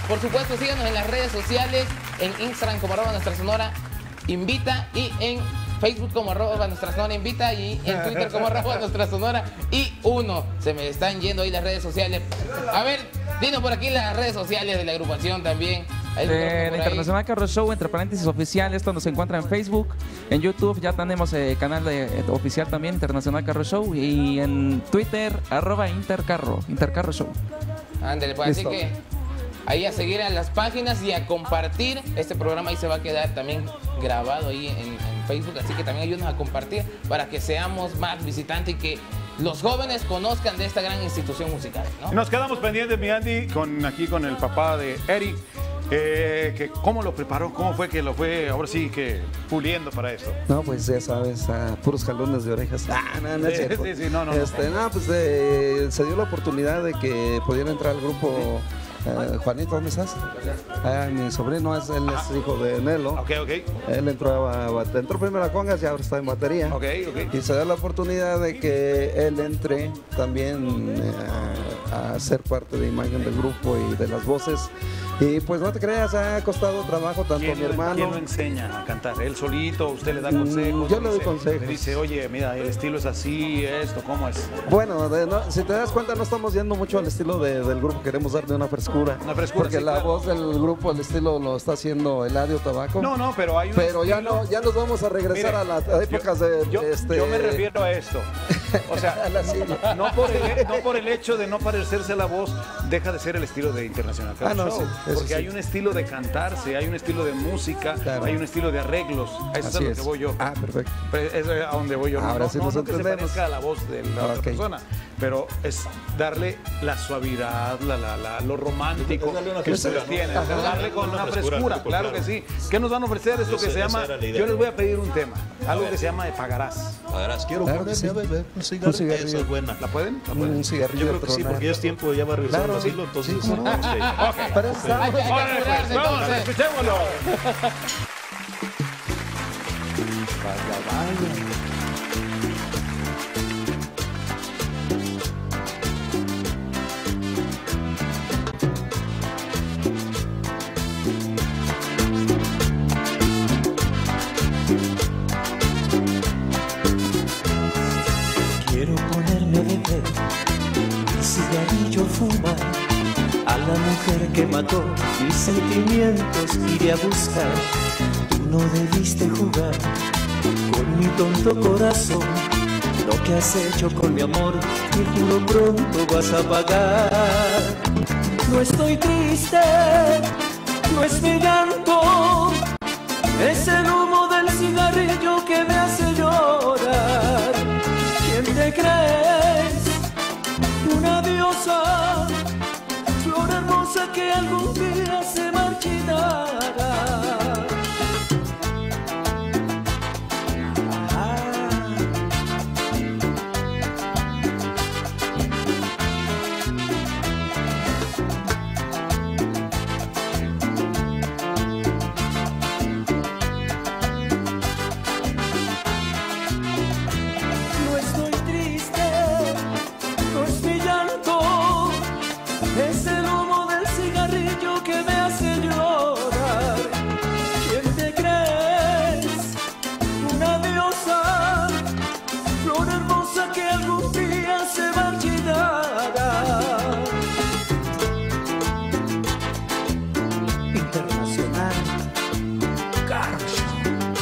Por supuesto, síganos en las redes sociales, en Instagram como @nuestrasonora_invita y en Facebook como @nuestrasonora_invita y en Twitter como @nuestrasonora_y1. Se me están yendo ahí las redes sociales. A ver, dinos por aquí las redes sociales de la agrupación también. Internacional Carro Show, entre paréntesis oficial. Esto nos encuentra en Facebook, en YouTube. Ya tenemos canal oficial también, Internacional Carro Show. Y en Twitter, @Intercarro Show. Ándale, pues así que ahí a seguir a las páginas y a compartir. Este programa ahí se va a quedar también grabado ahí en Facebook. Así que también ayúdenos a compartir para que seamos más visitantes y que los jóvenes conozcan de esta gran institución musical, ¿no? Nos quedamos pendientes, mi Andy, aquí con el papá de Eric. Que ¿cómo lo preparó? ¿Cómo fue que lo fue, ahora sí, que puliendo para esto? No, pues ya sabes, puros jalones de orejas. No es cierto. Sí, no. Pues se dio la oportunidad de que pudiera entrar al grupo. Juanito, ¿dónde estás? Mi sobrino, él es hijo de Nelo. Ok. Él entró primero a congas y ahora está en batería. Ok. Y se da la oportunidad de que él entre también a ser parte de imagen del grupo y de las voces. Y pues no te creas, ha costado trabajo tanto a mi hermano. ¿Quién lo enseña a cantar? ¿Él solito? ¿Usted le da consejos? Yo le doy consejos. Le dice, oye, mira, el estilo es así, esto, ¿cómo es? Bueno, si te das cuenta, no estamos yendo mucho al estilo del grupo. Queremos darle una frescura. Porque sí, la claro. voz del grupo, el estilo lo está haciendo Eladio Tabaco. No, pero hay un Pero estilo... ya nos vamos a regresar a las épocas yo me refiero a esto. O sea, no por el hecho de no parecerse a la voz, deja de ser el estilo de Internacional Carro Show. Sí, porque hay un estilo de cantarse, hay un estilo de música, claro. Hay un estilo de arreglos. Eso es a lo que voy yo. Perfecto. Eso es a donde voy yo. Ahora sí nos no que se entendemos. parezca a la voz de la otra persona, pero es darle la suavidad, lo romántico que ustedes tienen. Darle con una frescura, claro que sí. ¿Qué nos van a ofrecer? Esto que se llama, yo les voy a pedir un tema, algo que se llama de Pagarás. Quiero ponerme a beber un cigarrillo. Esa es buena. ¿La pueden? Un cigarrillo. Yo creo que sí, porque ya es tiempo, ya va a regresar al asilo, entonces... Para eso estamos. Vamos, escuchémoslo. Quiero ponerme a beber mi cigarrillo, fumar a la mujer que mató mis sentimientos, iré a buscar. Tú no debiste jugar con mi tonto corazón. Lo que has hecho con mi amor, y juro pronto vas a pagar. No estoy triste, no es mi llanto, es el humo del cigarrillo que me hace llorar. ¿Quién te crees? Una diosa, flor hermosa que algún día se marchitará. No estoy triste, no es mi llanto, es el humo del cigarrillo que me hace llorar. ¿Quién te crees? Una diosa, flor hermosa que algún día se marchitará. Internacional Carro Show.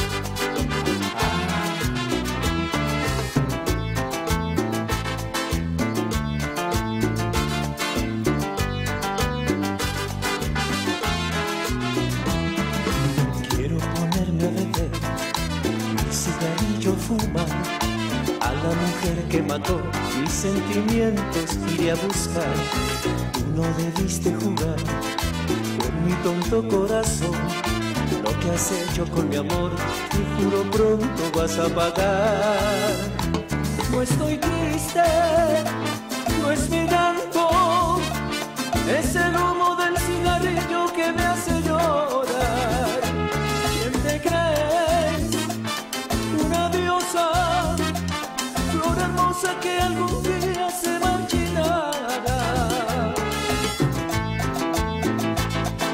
Quiero ponerme a beber mi cigarrillo, fumar a la mujer que mató mis sentimientos, iré a buscar. Tú no debiste jugar con mi tonto corazón. Lo que has hecho con mi amor, y juro pronto vas a pagar. No estoy triste, no es mi llanto, es el humo del cigarrillo que me hace llorar. ¿Quién te crees? Una diosa, flor hermosa que algún día se marchitará.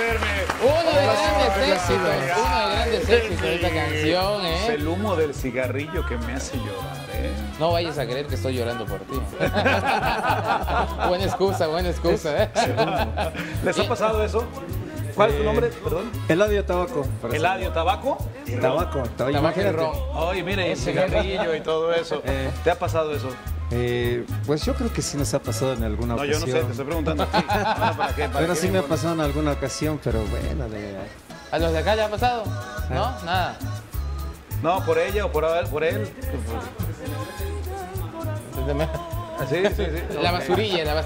quererme. Uno de grandes éxitos de esta canción, Es el humo del cigarrillo que me hace llorar, No vayas a creer que estoy llorando por ti. Buena excusa, ¿Les ha pasado eso? ¿Cuál es tu nombre? Perdón. Eladio Tabaco. ¿Eladio Tabaco? Tabaco. Imagínate. Oye, mire, el cigarrillo y todo eso. ¿Te ha pasado eso? Pues yo creo que sí nos ha pasado en alguna ocasión. No, yo no sé, te estoy preguntando a ti. ¿Para qué? Pero sí me ha pasado en alguna ocasión, pero bueno. ¿A los de acá ya ha pasado? ¿No? Nada. No, por ella o por él. Sí. La basurilla, ¿no?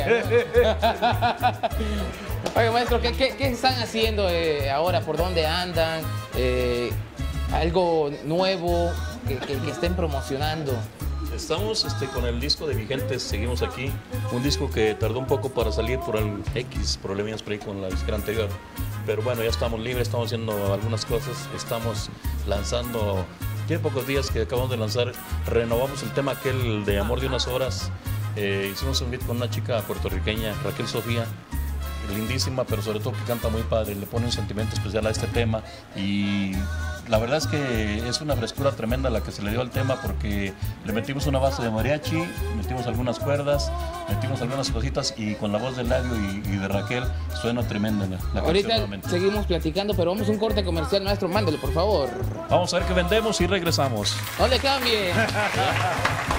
Oye, maestro, ¿qué están haciendo ahora? ¿Por dónde andan? ¿Algo nuevo que estén promocionando? Estamos con el disco de Vigentes, seguimos aquí. Un disco que tardó un poco para salir por el X, problemas por ahí con la disquera anterior. Pero bueno, ya estamos libres, estamos haciendo algunas cosas. Estamos lanzando, tiene pocos días que acabamos de lanzar, renovamos el tema aquel de Amor de unas horas. Hicimos un beat con una chica puertorriqueña, Raquel Sofía, lindísima, pero sobre todo que canta muy padre, le pone un sentimiento especial a este tema y la verdad es que es una frescura tremenda la que se le dio al tema porque le metimos una base de mariachi, metimos algunas cuerdas, metimos algunas cositas y con la voz de Eladio y de Raquel suena tremenda la Ahorita canción. seguimos platicando, pero vamos a un corte comercial, maestro, mándele por favor. Vamos a ver qué vendemos y regresamos. No le cambie.